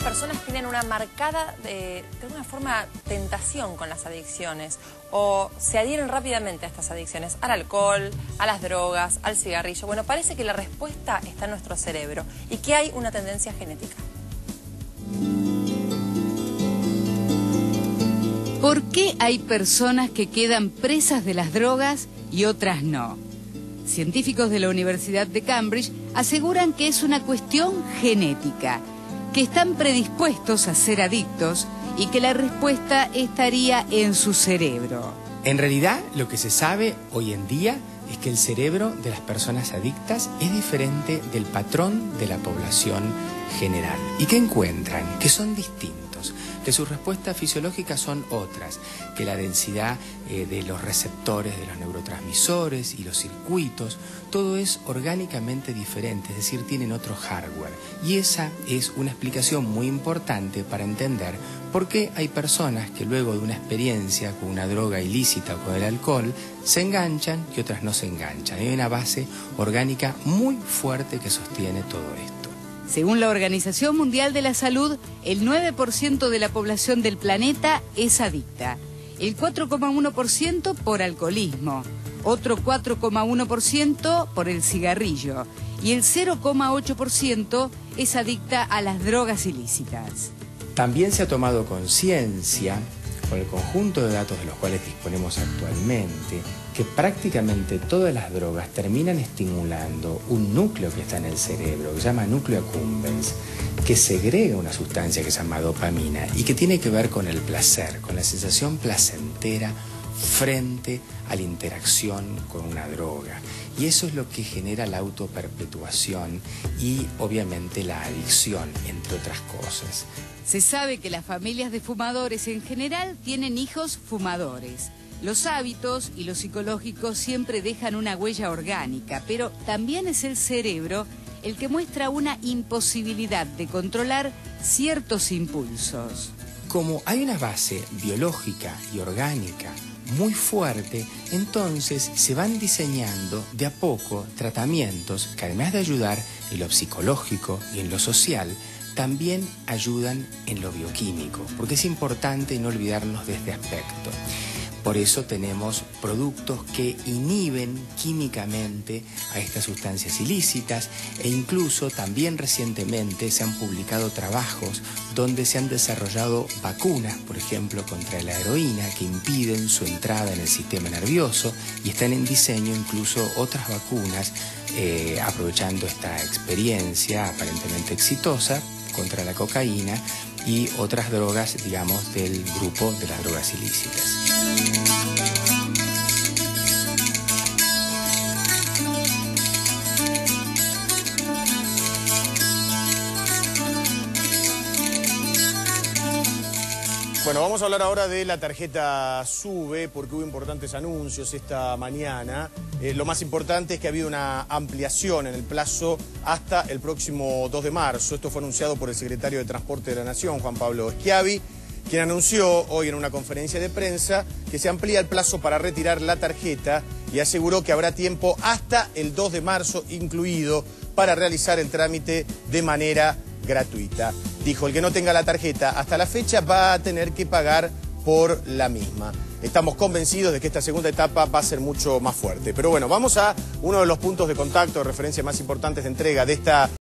personas tienen una marcada, de alguna forma, tentación con las adicciones o se adhieren rápidamente a estas adicciones, al alcohol, a las drogas, al cigarrillo. Bueno, parece que la respuesta está en nuestro cerebro y que hay una tendencia genética. ¿Por qué hay personas que quedan presas de las drogas y otras no? Científicos de la Universidad de Cambridge aseguran que es una cuestión genética, que están predispuestos a ser adictos y que la respuesta estaría en su cerebro. En realidad, lo que se sabe hoy en día es que el cerebro de las personas adictas es diferente del patrón de la población general. ¿Y qué encuentran? Que son distintos, que sus respuestas fisiológicas son otras, que la densidad de los receptores, de los neurotransmisores y los circuitos, todo es orgánicamente diferente, es decir, tienen otro hardware. Y esa es una explicación muy importante para entender por qué hay personas que luego de una experiencia con una droga ilícita o con el alcohol se enganchan y otras no se enganchan. Hay una base orgánica muy fuerte que sostiene todo esto. Según la Organización Mundial de la Salud, el 9% de la población del planeta es adicta, el 4,1% por alcoholismo, otro 4,1% por el cigarrillo y el 0,8% es adicta a las drogas ilícitas. También se ha tomado conciencia, con el conjunto de datos de los cuales disponemos actualmente, que prácticamente todas las drogas terminan estimulando un núcleo que está en el cerebro, que se llama núcleo accumbens, que segrega una sustancia que se llama dopamina y que tiene que ver con el placer, con la sensación placentera frente a la interacción con una droga. Y eso es lo que genera la autoperpetuación y obviamente la adicción, entre otras cosas. Se sabe que las familias de fumadores en general tienen hijos fumadores. Los hábitos y lo psicológico siempre dejan una huella orgánica, pero también es el cerebro el que muestra una imposibilidad de controlar ciertos impulsos. Como hay una base biológica y orgánica muy fuerte, entonces se van diseñando de a poco tratamientos que, además de ayudar en lo psicológico y en lo social, también ayudan en lo bioquímico, porque es importante no olvidarnos de este aspecto. Por eso tenemos productos que inhiben químicamente a estas sustancias ilícitas e incluso también recientemente se han publicado trabajos donde se han desarrollado vacunas, por ejemplo, contra la heroína que impiden su entrada en el sistema nervioso y están en diseño incluso otras vacunas aprovechando esta experiencia aparentemente exitosa contra la cocaína y otras drogas, digamos, del grupo de las drogas ilícitas. Bueno, vamos a hablar ahora de la tarjeta SUBE, porque hubo importantes anuncios esta mañana. Lo más importante es que ha habido una ampliación en el plazo hasta el próximo 2 de marzo. Esto fue anunciado por el secretario de Transporte de la Nación, Juan Pablo Schiavi, quien anunció hoy en una conferencia de prensa que se amplía el plazo para retirar la tarjeta y aseguró que habrá tiempo hasta el 2 de marzo incluido para realizar el trámite de manera gratuita. Dijo, el que no tenga la tarjeta hasta la fecha va a tener que pagar por la misma. Estamos convencidos de que esta segunda etapa va a ser mucho más fuerte. Pero bueno, vamos a uno de los puntos de contacto, de referencia más importantes de entrega de esta